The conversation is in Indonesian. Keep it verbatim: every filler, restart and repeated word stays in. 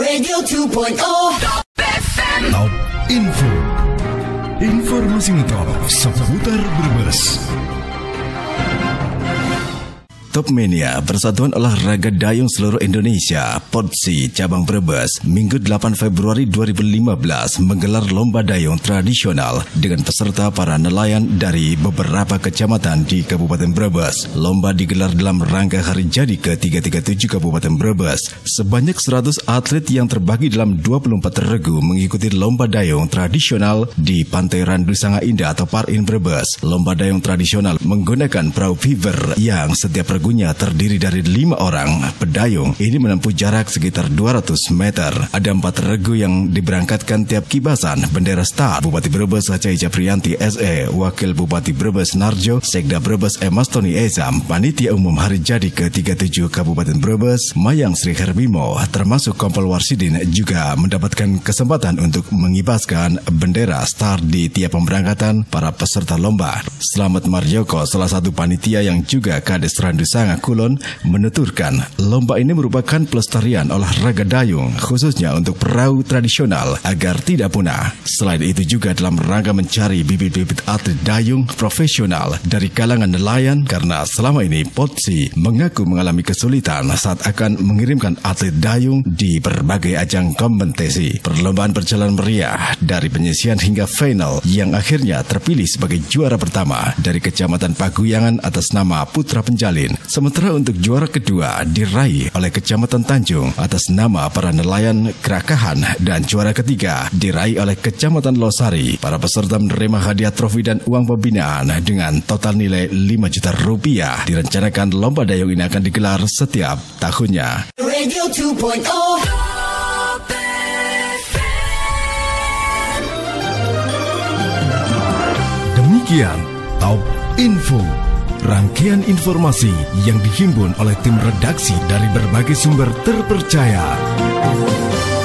Radio dua titik nol Top Info. Informasi lengkap seputar Brebes. Top Mania, Persatuan Olahraga Dayung Seluruh Indonesia, P O D S I Cabang Brebes, Minggu delapan Februari dua ribu lima belas menggelar lomba dayung tradisional dengan peserta para nelayan dari beberapa kecamatan di Kabupaten Brebes. Lomba digelar dalam rangka hari jadi ke tiga ratus tiga puluh tujuh Kabupaten Brebes. Sebanyak seratus atlet yang terbagi dalam dua puluh empat regu mengikuti lomba dayung tradisional di Pantai Randu Sanga Indah atau Parin Brebes. Lomba dayung tradisional menggunakan perahu Viver yang setiap regu terdiri dari lima orang. Pedayung ini menempuh jarak sekitar dua ratus meter. Ada empat regu yang diberangkatkan tiap kibasan bendera start. Bupati Brebes Acai Caprianti S E, Wakil Bupati Brebes Narjo, Sekda Brebes E Mastoni Ezam, Panitia Umum Hari Jadi ke tiga puluh tujuh Kabupaten Brebes, Mayang Sri Herbimo, termasuk Kompol Warsidin juga mendapatkan kesempatan untuk mengibaskan bendera start di tiap pemberangkatan para peserta lomba. Selamat Marjoko, salah satu panitia yang juga Kades Randu Sanga Kulon, menuturkan lomba ini merupakan pelestarian olahraga dayung khususnya untuk perahu tradisional agar tidak punah. Selain itu juga dalam rangka mencari bibit-bibit atlet dayung profesional dari kalangan nelayan karena selama ini P O D S I mengaku mengalami kesulitan saat akan mengirimkan atlet dayung di berbagai ajang kompetisi. Perlombaan berjalan meriah dari penyisian hingga final yang akhirnya terpilih sebagai juara pertama dari Kecamatan Paguyangan atas nama Putra Penjalin. Sementara untuk juara kedua diraih oleh Kecamatan Tanjung atas nama para nelayan Kerakahan dan juara ketiga diraih oleh Kecamatan Losari. Para peserta menerima hadiah trofi dan uang pembinaan dengan total nilai lima juta rupiah. Direncanakan lomba dayung ini akan digelar setiap tahunnya. Radio dua titik nol Demikian Top Info. Rangkaian informasi yang dihimpun oleh tim redaksi dari berbagai sumber terpercaya.